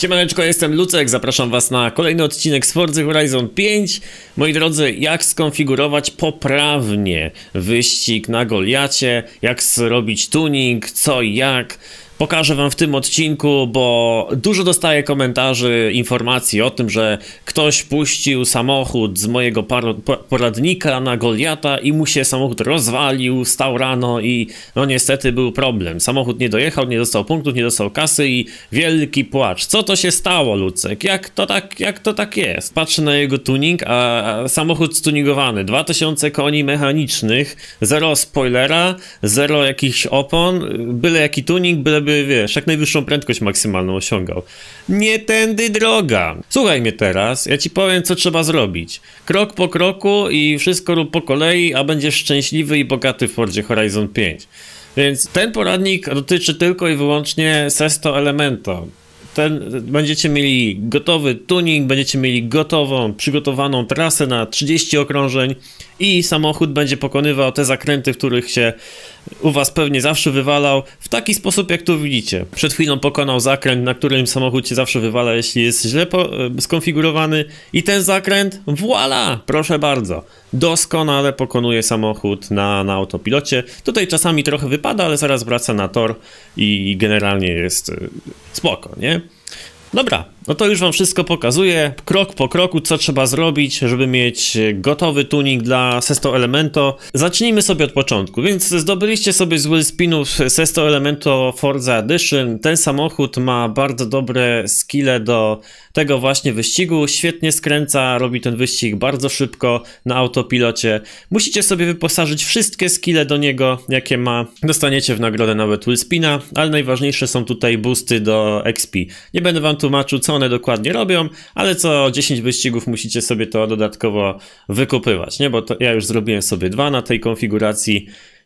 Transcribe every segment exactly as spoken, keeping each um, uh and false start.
Siemaneczko, jestem Lucek, zapraszam was na kolejny odcinek z Forza Horizon pięć. Moi drodzy, jak skonfigurować poprawnie wyścig na Goliacie, jak zrobić tuning, co i jak. Pokażę wam w tym odcinku, bo dużo dostaję komentarzy, informacji o tym, że ktoś puścił samochód z mojego poradnika na Goliata i mu się samochód rozwalił, stał rano i no niestety był problem. Samochód nie dojechał, nie dostał punktów, nie dostał kasy i wielki płacz. Co to się stało, Lucek? Jak to tak, jak to tak jest? Patrzę na jego tuning, a samochód stuningowany, dwa tysiące koni mechanicznych, zero spoilera, zero jakichś opon, byle jaki tuning, byleby wiesz, jak najwyższą prędkość maksymalną osiągał. Nie tędy droga. Słuchaj mnie teraz, ja ci powiem, co trzeba zrobić. Krok po kroku i wszystko rób po kolei, a będziesz szczęśliwy i bogaty w Forzie Horizon pięć. Więc ten poradnik dotyczy tylko i wyłącznie Sesto Elemento. Ten, będziecie mieli gotowy tuning, będziecie mieli gotową, przygotowaną trasę na trzydzieści okrążeń i samochód będzie pokonywał te zakręty, w których się u was pewnie zawsze wywalał, w taki sposób, jak tu widzicie. Przed chwilą pokonał zakręt, na którym samochód się zawsze wywala, jeśli jest źle skonfigurowany, i ten zakręt, voila, proszę bardzo, doskonale pokonuje samochód na, na autopilocie. Tutaj czasami trochę wypada, ale zaraz wraca na tor i generalnie jest spoko, nie? Dobra, no to już wam wszystko pokazuję, krok po kroku, co trzeba zrobić, żeby mieć gotowy tuning dla Sesto Elemento. Zacznijmy sobie od początku, więc zdobyliście sobie z Wheelspinów Sesto Elemento Forza Edition. Ten samochód ma bardzo dobre skille do tego właśnie wyścigu, świetnie skręca, robi ten wyścig bardzo szybko na autopilocie. Musicie sobie wyposażyć wszystkie skille do niego, jakie ma. Dostaniecie w nagrodę nawet Wheelspina, ale najważniejsze są tutaj boosty do X P. Nie będę wam tłumaczył, co one dokładnie robią, ale co dziesięć wyścigów musicie sobie to dodatkowo wykupywać, nie? Bo to ja już zrobiłem sobie dwa na tej konfiguracji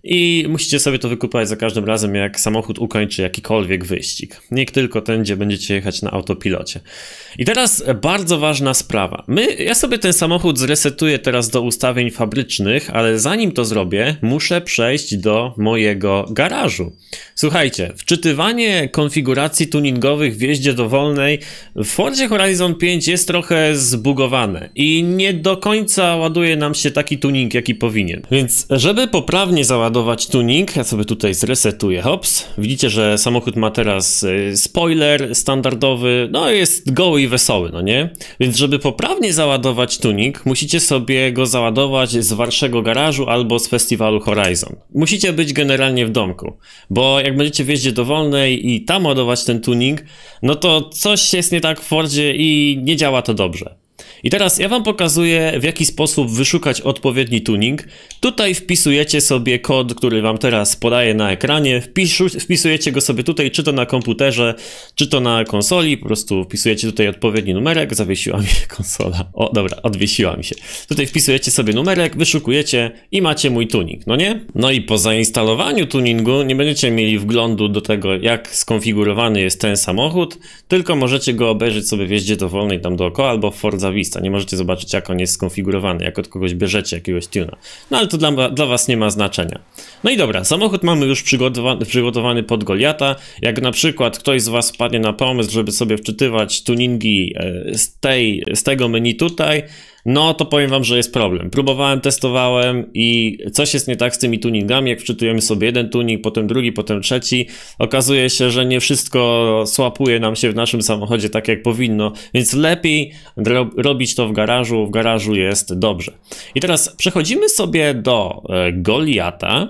i musicie sobie to wykupać za każdym razem, jak samochód ukończy jakikolwiek wyścig. Nie tylko ten, gdzie będziecie jechać na autopilocie. I teraz bardzo ważna sprawa. My, ja sobie ten samochód zresetuję teraz do ustawień fabrycznych, ale zanim to zrobię, muszę przejść do mojego garażu. Słuchajcie, wczytywanie konfiguracji tuningowych w jeździe dowolnej w Forzie Horizon pięć jest trochę zbugowane i nie do końca ładuje nam się taki tuning, jaki powinien. Więc żeby poprawnie załadować tuning, ja sobie tutaj zresetuję, hops. Widzicie, że samochód ma teraz spoiler standardowy, no jest goły i wesoły, no nie? Więc żeby poprawnie załadować tuning, musicie sobie go załadować z waszego garażu albo z festiwalu Horizon. Musicie być generalnie w domku, bo jak będziecie w jeździe dowolnej i tam ładować ten tuning, no to coś jest nie tak w Fordzie i nie działa to dobrze. I teraz ja wam pokazuję, w jaki sposób wyszukać odpowiedni tuning. Tutaj wpisujecie sobie kod, który wam teraz podaję na ekranie. Wpisu, wpisujecie go sobie tutaj, czy to na komputerze, czy to na konsoli. Po prostu wpisujecie tutaj odpowiedni numerek. Zawiesiła mi się konsola. O, dobra, odwiesiła mi się. Tutaj wpisujecie sobie numerek, wyszukujecie i macie mój tuning, no nie? No i po zainstalowaniu tuningu nie będziecie mieli wglądu do tego, jak skonfigurowany jest ten samochód, tylko możecie go obejrzeć sobie w jeździe dowolnej tam dookoła albo w Forza Vista. Nie możecie zobaczyć, jak on jest skonfigurowany, jak od kogoś bierzecie jakiegoś tuna. No ale to dla, dla was nie ma znaczenia. No i dobra, samochód mamy już przygotowany, przygotowany pod Goliata. Jak na przykład ktoś z was wpadnie na pomysł, żeby sobie wczytywać tuningi z, tej, z tego menu tutaj, no to powiem wam, że jest problem. Próbowałem, testowałem i coś jest nie tak z tymi tuningami. Jak wczytujemy sobie jeden tuning, potem drugi, potem trzeci, okazuje się, że nie wszystko słapuje nam się w naszym samochodzie tak, jak powinno, więc lepiej ro robić to w garażu. W garażu jest dobrze. I teraz przechodzimy sobie do e, Goliata.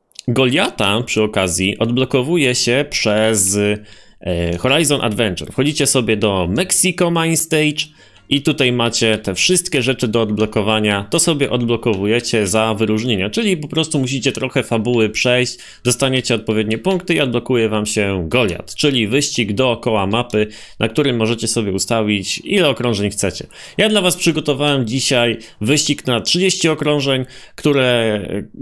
Goliata przy okazji odblokowuje się przez e, Horizon Adventure. Wchodzicie sobie do Mexico Main Stage i tutaj macie te wszystkie rzeczy do odblokowania, to sobie odblokowujecie za wyróżnienia, czyli po prostu musicie trochę fabuły przejść, dostaniecie odpowiednie punkty i odblokuje wam się Goliat, czyli wyścig dookoła mapy, na którym możecie sobie ustawić, ile okrążeń chcecie. Ja dla was przygotowałem dzisiaj wyścig na trzydzieści okrążeń, które,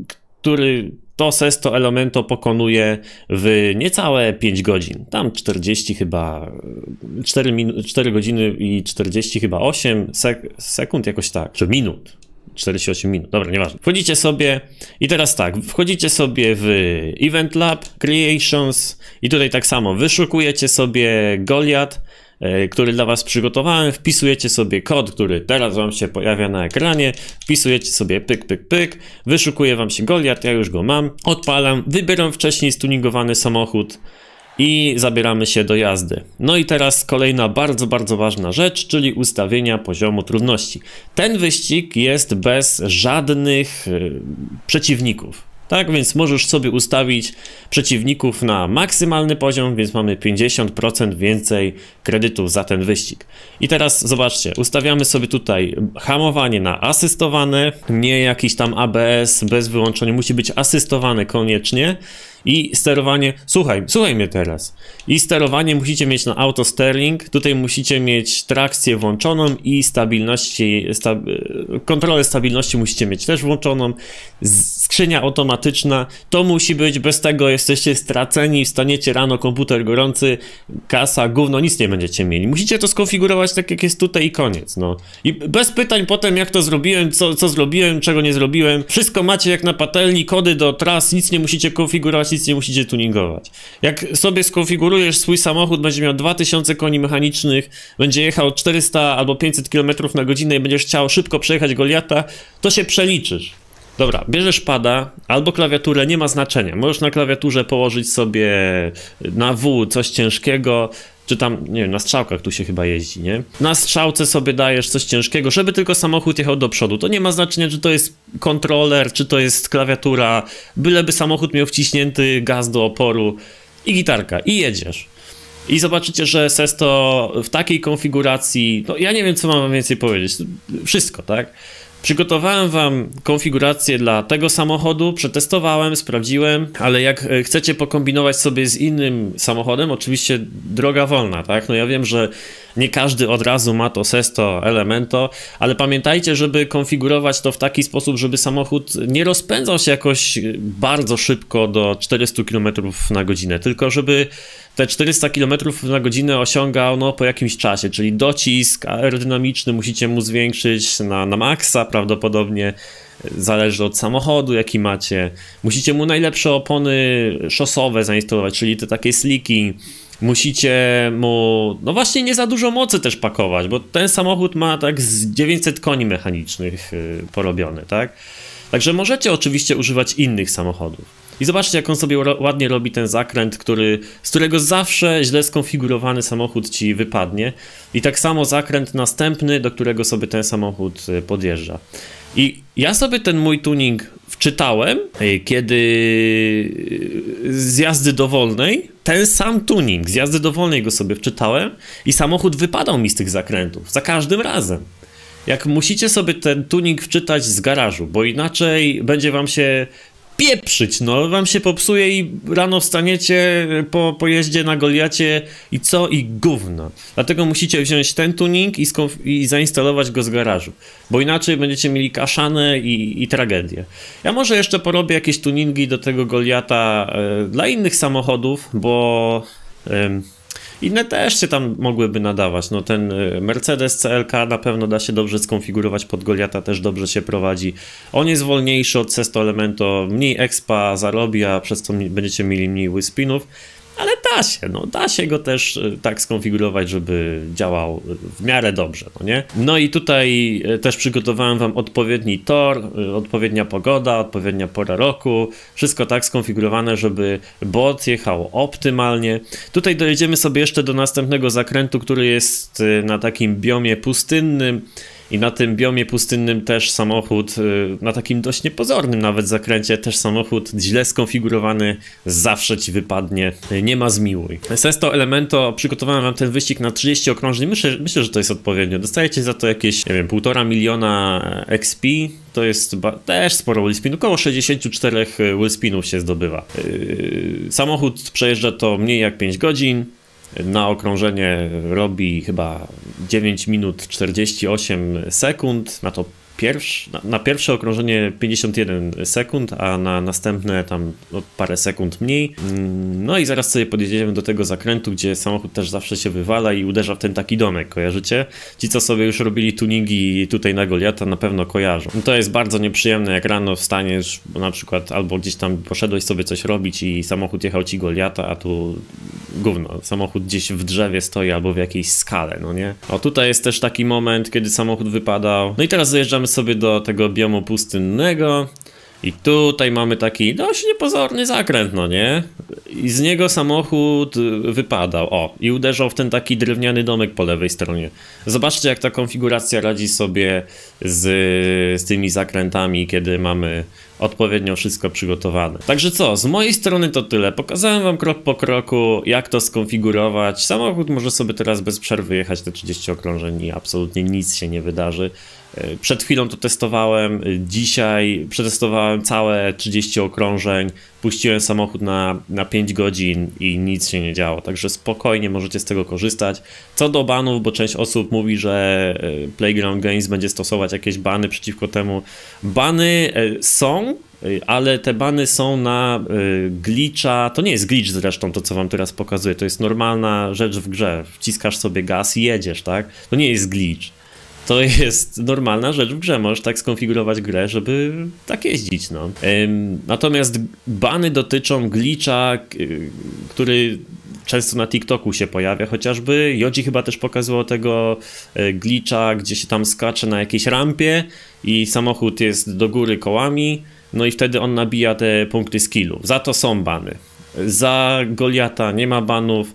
który to Sesto Elemento pokonuje w niecałe pięć godzin. Tam czterdzieści chyba, cztery, cztery godziny i czterdzieści chyba osiem sek sekund, jakoś tak, czy minut. czterdzieści osiem minut, dobra, nieważne. Wchodzicie sobie i teraz tak, wchodzicie sobie w Event Lab, Creations i tutaj tak samo wyszukujecie sobie Goliat który dla was przygotowałem, wpisujecie sobie kod, który teraz wam się pojawia na ekranie, wpisujecie sobie pyk, pyk, pyk, wyszukuje wam się Goliat, ja już go mam, odpalam, wybieram wcześniej stuningowany samochód i zabieramy się do jazdy. No i teraz kolejna bardzo, bardzo ważna rzecz, czyli ustawienia poziomu trudności. Ten wyścig jest bez żadnych yy, przeciwników. Tak, więc możesz sobie ustawić przeciwników na maksymalny poziom, więc mamy pięćdziesiąt procent więcej kredytów za ten wyścig. I teraz zobaczcie, ustawiamy sobie tutaj hamowanie na asystowane, nie jakiś tam A B S bez wyłączenia, musi być asystowane koniecznie. I sterowanie, słuchaj, słuchaj mnie teraz. I sterowanie musicie mieć na auto steering, tutaj musicie mieć trakcję włączoną i stabilności, sta, kontrolę stabilności musicie mieć też włączoną. Skrzynia automatyczna, to musi być, bez tego jesteście straceni, wstaniecie rano, komputer gorący, kasa, gówno, nic nie będziecie mieli. Musicie to skonfigurować tak jak jest tutaj i koniec, no. I bez pytań potem jak to zrobiłem, co, co zrobiłem, czego nie zrobiłem. Wszystko macie jak na patelni, kody do tras, nic nie musicie konfigurować, nic nie musicie tuningować. Jak sobie skonfigurujesz swój samochód, będzie miał dwa tysiące koni mechanicznych, będzie jechał czterysta albo pięćset kilometrów na godzinę i będziesz chciał szybko przejechać Goliata, to się przeliczysz. Dobra, bierzesz pada albo klawiaturę, nie ma znaczenia. Możesz na klawiaturze położyć sobie na W coś ciężkiego, czy tam, nie wiem, na strzałkach tu się chyba jeździ, nie? Na strzałce sobie dajesz coś ciężkiego, żeby tylko samochód jechał do przodu. To nie ma znaczenia, czy to jest kontroler, czy to jest klawiatura, byleby samochód miał wciśnięty gaz do oporu i gitarka, i jedziesz. I zobaczycie, że Sesto w takiej konfiguracji, no ja nie wiem, co mam wam więcej powiedzieć, wszystko, tak? Przygotowałem wam konfigurację dla tego samochodu, przetestowałem, sprawdziłem, ale jak chcecie pokombinować sobie z innym samochodem, oczywiście droga wolna, tak? No ja wiem, że nie każdy od razu ma to Sesto Elemento, ale pamiętajcie, żeby konfigurować to w taki sposób, żeby samochód nie rozpędzał się jakoś bardzo szybko do czterystu kilometrów na godzinę, tylko żeby te czterysta kilometrów na godzinę osiągał no, po jakimś czasie, czyli docisk aerodynamiczny musicie mu zwiększyć na, na maksa prawdopodobnie, zależy od samochodu jaki macie. Musicie mu najlepsze opony szosowe zainstalować, czyli te takie sliki. Musicie mu, no właśnie nie za dużo mocy też pakować, bo ten samochód ma tak z dziewięćset koni mechanicznych yy, porobione, tak? Także możecie oczywiście używać innych samochodów. I zobaczcie, jak on sobie ładnie robi ten zakręt, który, z którego zawsze źle skonfigurowany samochód ci wypadnie. I tak samo zakręt następny, do którego sobie ten samochód podjeżdża. I ja sobie ten mój tuning wczytałem, kiedy z jazdy dowolnej, ten sam tuning z jazdy dowolnej go sobie wczytałem i samochód wypadał mi z tych zakrętów, za każdym razem. Jak musicie sobie ten tuning wczytać z garażu, bo inaczej będzie wam się pieprzyć, no wam się popsuje i rano wstaniecie po pojeździe na Goliacie i co? I gówno. Dlatego musicie wziąć ten tuning i, i zainstalować go z garażu, bo inaczej będziecie mieli kaszanę i, i tragedię. Ja może jeszcze porobię jakieś tuningi do tego Goliata e, dla innych samochodów, bo e, inne też się tam mogłyby nadawać. No ten Mercedes C L K na pewno da się dobrze skonfigurować pod Goliata, też dobrze się prowadzi. On jest wolniejszy od Sesto Elemento, mniej expa zarobi, a przez to będziecie mieli mniej whispinów. Ale da się, no da się go też tak skonfigurować, żeby działał w miarę dobrze, no nie? No i tutaj też przygotowałem wam odpowiedni tor, odpowiednia pogoda, odpowiednia pora roku, wszystko tak skonfigurowane, żeby bot jechał optymalnie. Tutaj dojedziemy sobie jeszcze do następnego zakrętu, który jest na takim biomie pustynnym. I na tym biomie pustynnym też samochód, na takim dość niepozornym nawet zakręcie, też samochód źle skonfigurowany zawsze ci wypadnie, nie ma zmiłuj. Sesto Elemento, przygotowałem wam ten wyścig na trzydzieści okrążeń, myślę, myślę, że to jest odpowiednio. Dostajecie za to jakieś, nie wiem, półtora miliona X P, to jest też sporo wheelspinów, około sześćdziesiąt cztery wheelspinów się zdobywa. Yy, samochód przejeżdża to mniej jak pięć godzin. Na okrążenie robi chyba dziewięć minut czterdzieści osiem sekund, na to pierwsze, na, na pierwsze okrążenie pięćdziesiąt jeden sekund, a na następne tam no, parę sekund mniej. No i zaraz sobie podjedziemy do tego zakrętu, gdzie samochód też zawsze się wywala i uderza w ten taki domek, kojarzycie? Ci, co sobie już robili tuningi tutaj na Goliata, na pewno kojarzą. To jest bardzo nieprzyjemne, jak rano wstaniesz, bo na przykład albo gdzieś tam poszedłeś sobie coś robić i samochód jechał ci Goliata, a tu gówno, samochód gdzieś w drzewie stoi albo w jakiejś skale, no nie? O, tutaj jest też taki moment, kiedy samochód wypadał. No i teraz dojeżdżamy sobie do tego biomu pustynnego. I tutaj mamy taki dość niepozorny zakręt, no nie? I z niego samochód wypadał. O, i uderzał w ten taki drewniany domek po lewej stronie. Zobaczcie, jak ta konfiguracja radzi sobie z, z tymi zakrętami, kiedy mamy odpowiednio wszystko przygotowane. Także co, z mojej strony to tyle. Pokazałem wam krok po kroku, jak to skonfigurować. Samochód może sobie teraz bez przerwy jechać te trzydzieści okrążeń i absolutnie nic się nie wydarzy. Przed chwilą to testowałem, dzisiaj przetestowałem całe trzydzieści okrążeń, puściłem samochód na, na pięć godzin i nic się nie działo, także spokojnie możecie z tego korzystać. Co do banów, bo część osób mówi, że Playground Games będzie stosować jakieś bany przeciwko temu. Bany są, ale te bany są na glitcha, to nie jest glitch zresztą to, co wam teraz pokazuję, to jest normalna rzecz w grze, wciskasz sobie gaz i jedziesz, tak? To nie jest glitch. To jest normalna rzecz w grze, możesz tak skonfigurować grę, żeby tak jeździć, no. Natomiast bany dotyczą glitcha, który często na TikToku się pojawia, chociażby Yodzi chyba też pokazywał tego glitcha, gdzie się tam skacze na jakiejś rampie i samochód jest do góry kołami, no i wtedy on nabija te punkty skillu. Za to są bany. Za Goliata nie ma banów.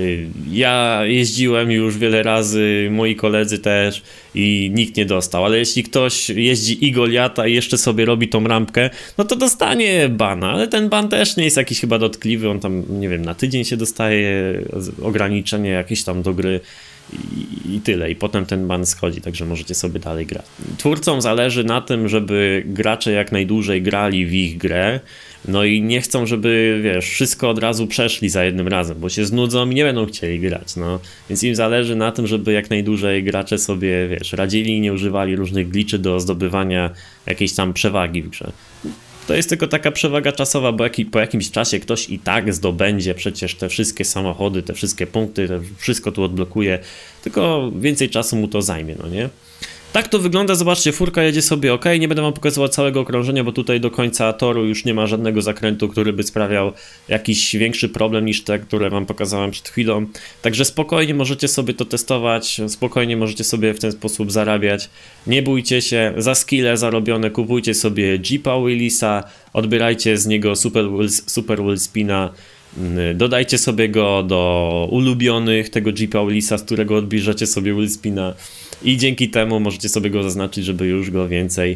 Ja jeździłem już wiele razy, moi koledzy też i nikt nie dostał, ale jeśli ktoś jeździ i Goliata i jeszcze sobie robi tą rampkę, no to dostanie bana, ale ten ban też nie jest jakiś chyba dotkliwy, on tam, nie wiem, na tydzień się dostaje ograniczenie jakieś tam do gry i, i tyle, i potem ten ban schodzi, także możecie sobie dalej grać. Twórcom zależy na tym, żeby gracze jak najdłużej grali w ich grę, no i nie chcą, żeby, wiesz, wszystko od razu przeszli za jednym razem, bo się znudzą i nie będą chcieli grać, no. Więc im zależy na tym, żeby jak najdłużej gracze sobie, wiesz, radzili i nie używali różnych glitchy do zdobywania jakiejś tam przewagi w grze. To jest tylko taka przewaga czasowa, bo jak, po jakimś czasie ktoś i tak zdobędzie przecież te wszystkie samochody, te wszystkie punkty, te wszystko tu odblokuje, tylko więcej czasu mu to zajmie, no nie? Tak to wygląda, zobaczcie, furka jedzie sobie ok, nie będę wam pokazywał całego okrążenia, bo tutaj do końca toru już nie ma żadnego zakrętu, który by sprawiał jakiś większy problem niż te, które wam pokazałem przed chwilą. Także spokojnie możecie sobie to testować, spokojnie możecie sobie w ten sposób zarabiać. Nie bójcie się, za skille zarobione kupujcie sobie Jeepa Willisa, odbierajcie z niego Super Wheel, Super Wheel Spina. Dodajcie sobie go do ulubionych tego Jeepa Willisa, z którego odbierzecie sobie Wheel Spina i dzięki temu możecie sobie go zaznaczyć, żeby już go więcej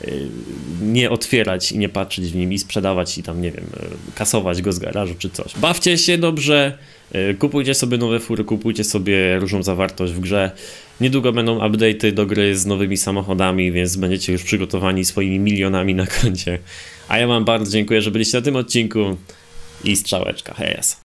nie otwierać i nie patrzeć w nim i sprzedawać i tam, nie wiem, kasować go z garażu czy coś. Bawcie się dobrze, kupujcie sobie nowe fury, kupujcie sobie różną zawartość w grze. Niedługo będą update'y do gry z nowymi samochodami, więc będziecie już przygotowani swoimi milionami na koncie. A ja wam bardzo dziękuję, że byliście na tym odcinku i strzałeczka, hej.